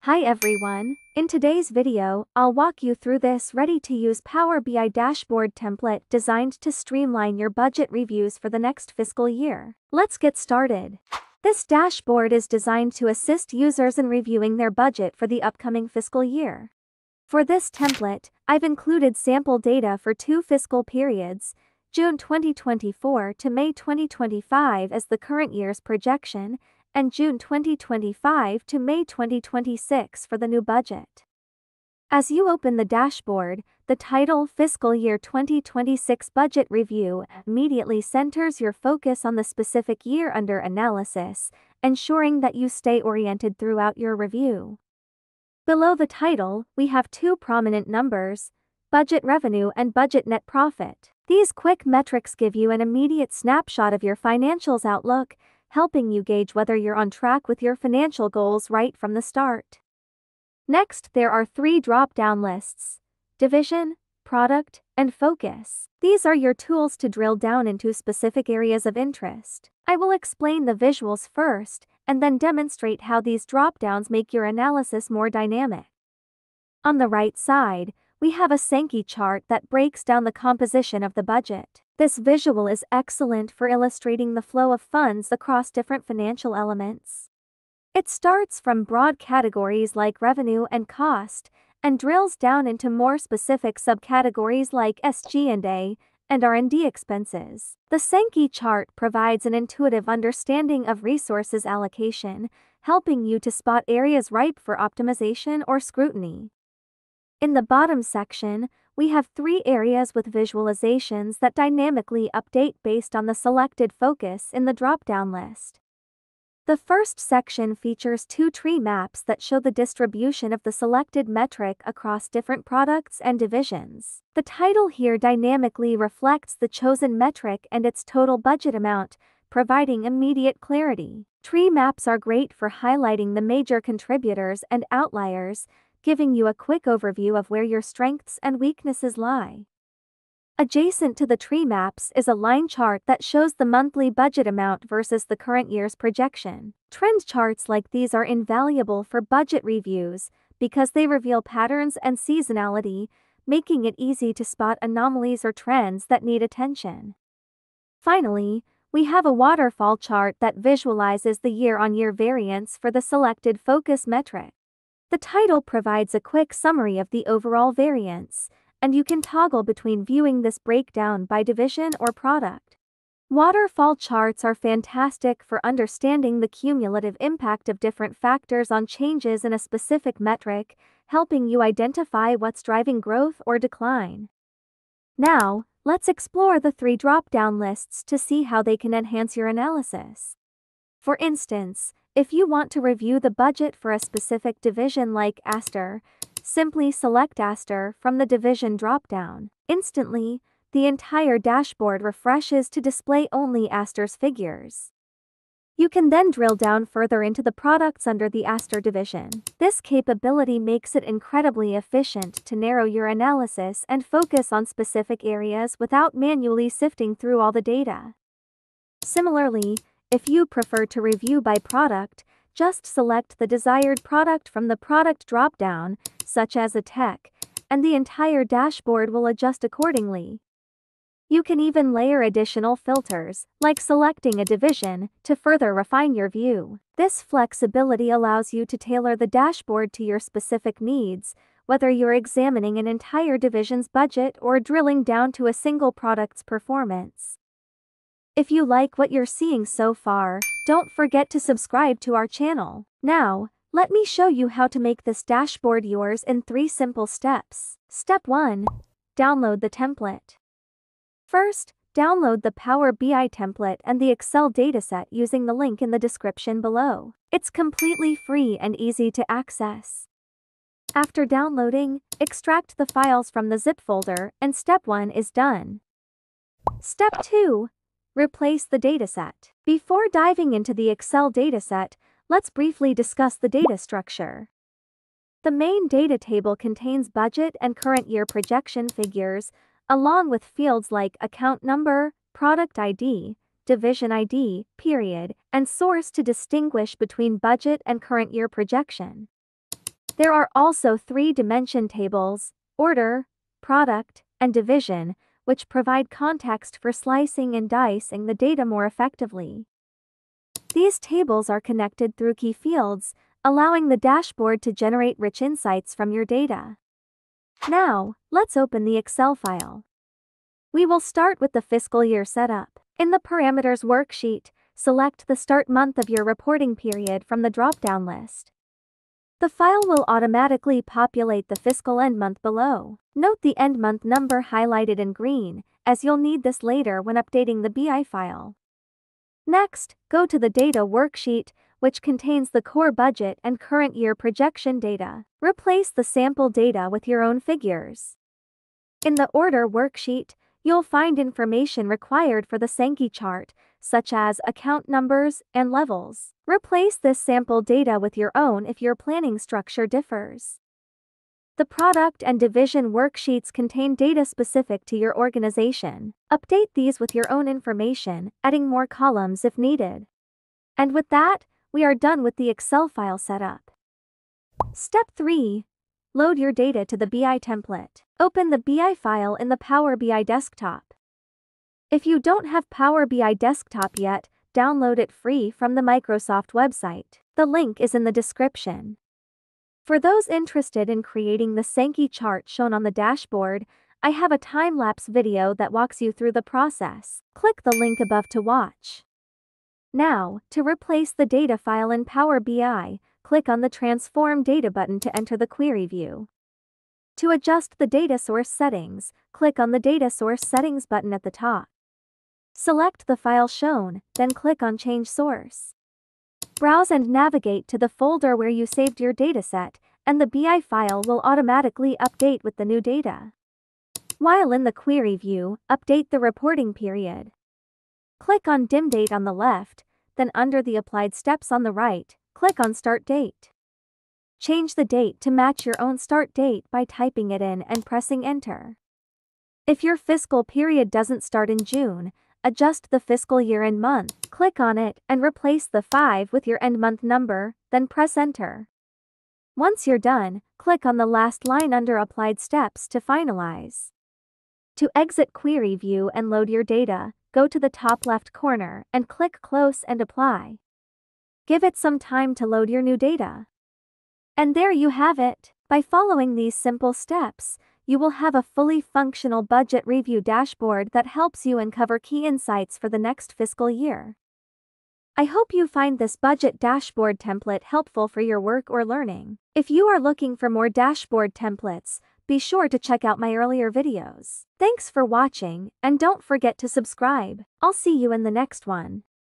Hi everyone, in today's video, I'll walk you through this ready-to-use Power BI dashboard template designed to streamline your budget reviews for the next fiscal year. Let's get started. This dashboard is designed to assist users in reviewing their budget for the upcoming fiscal year. For this template, I've included sample data for 2 fiscal periods, June 2024 to May 2025 as the current year's projection, and June 2025 to May 2026 for the new budget. As you open the dashboard, the title Fiscal Year 2026 Budget Review immediately centers your focus on the specific year under analysis, ensuring that you stay oriented throughout your review. Below the title, we have 2 prominent numbers: budget revenue and budget net profit. These quick metrics give you an immediate snapshot of your financials outlook, helping you gauge whether you're on track with your financial goals right from the start. Next, there are 3 drop-down lists: division, product, and focus. These are your tools to drill down into specific areas of interest. I will explain the visuals first, and then demonstrate how these drop-downs make your analysis more dynamic. On the right side, we have a Sankey chart that breaks down the composition of the budget. This visual is excellent for illustrating the flow of funds across different financial elements. It starts from broad categories like revenue and cost, and drills down into more specific subcategories like SG&A and R&D expenses. The Sankey chart provides an intuitive understanding of resources allocation, helping you to spot areas ripe for optimization or scrutiny. In the bottom section, we have 3 areas with visualizations that dynamically update based on the selected focus in the drop-down list. The first section features 2 tree maps that show the distribution of the selected metric across different products and divisions. The title here dynamically reflects the chosen metric and its total budget amount, providing immediate clarity. Tree maps are great for highlighting the major contributors and outliers, giving you a quick overview of where your strengths and weaknesses lie. Adjacent to the tree maps is a line chart that shows the monthly budget amount versus the current year's projection. Trend charts like these are invaluable for budget reviews because they reveal patterns and seasonality, making it easy to spot anomalies or trends that need attention. Finally, we have a waterfall chart that visualizes the year-on-year variance for the selected focus metric. The title provides a quick summary of the overall variance, and you can toggle between viewing this breakdown by division or product. Waterfall charts are fantastic for understanding the cumulative impact of different factors on changes in a specific metric, helping you identify what's driving growth or decline. Now, let's explore the 3 drop-down lists to see how they can enhance your analysis. For instance, if you want to review the budget for a specific division like Aster, simply select Aster from the division drop-down. Instantly, the entire dashboard refreshes to display only Aster's figures. You can then drill down further into the products under the Aster division. This capability makes it incredibly efficient to narrow your analysis and focus on specific areas without manually sifting through all the data. Similarly, if you prefer to review by product, just select the desired product from the product drop-down, such as a tech, and the entire dashboard will adjust accordingly. You can even layer additional filters, like selecting a division, to further refine your view. This flexibility allows you to tailor the dashboard to your specific needs, whether you're examining an entire division's budget or drilling down to a single product's performance. If you like what you're seeing so far, don't forget to subscribe to our channel. Now, let me show you how to make this dashboard yours in 3 simple steps. Step 1. Download the template. First, download the Power BI template and the Excel dataset using the link in the description below. It's completely free and easy to access. After downloading, extract the files from the zip folder, and step 1 is done. Step 2. Replace the dataset. Before diving into the Excel dataset, let's briefly discuss the data structure. The main data table contains budget and current year projection figures, along with fields like account number, product ID, division ID, period, and source to distinguish between budget and current year projection. There are also 3-dimension tables: order, product, and division, which provide context for slicing and dicing the data more effectively. These tables are connected through key fields, allowing the dashboard to generate rich insights from your data. Now, let's open the Excel file. We will start with the fiscal year setup. In the Parameters worksheet, select the start month of your reporting period from the drop-down list. The file will automatically populate the fiscal end month below. Note the end month number highlighted in green, as you'll need this later when updating the BI file. Next, go to the Data worksheet, which contains the core budget and current year projection data. Replace the sample data with your own figures. In the Order worksheet, you'll find information required for the Sankey chart, such as account numbers and levels. Replace this sample data with your own if your planning structure differs. The Product and Division worksheets contain data specific to your organization. Update these with your own information, adding more columns if needed. And with that, we are done with the Excel file setup. Step 3. Load your data to the BI template. Open the BI file in the Power BI desktop. If you don't have Power BI desktop yet, download it free from the Microsoft website. The link is in the description. For those interested in creating the Sankey chart shown on the dashboard, I have a time-lapse video that walks you through the process. Click the link above to watch. Now, to replace the data file in Power BI, click on the Transform Data button to enter the query view. To adjust the data source settings, click on the Data Source Settings button at the top. Select the file shown, then click on Change Source. Browse and navigate to the folder where you saved your dataset, and the BI file will automatically update with the new data. While in the query view, update the reporting period. Click on Dim Date on the left, then under the Applied Steps on the right, click on Start Date. Change the date to match your own start date by typing it in and pressing Enter. If your fiscal period doesn't start in June, adjust the fiscal year end month, click on it, and replace the 5 with your end month number, then press Enter. Once you're done, click on the last line under Applied Steps to finalize. To exit Query View and load your data, go to the top left corner and click Close and Apply. Give it some time to load your new data. And there you have it. By following these simple steps, you will have a fully functional budget review dashboard that helps you uncover key insights for the next fiscal year. I hope you find this budget dashboard template helpful for your work or learning. If you are looking for more dashboard templates, be sure to check out my earlier videos. Thanks for watching, and don't forget to subscribe. I'll see you in the next one.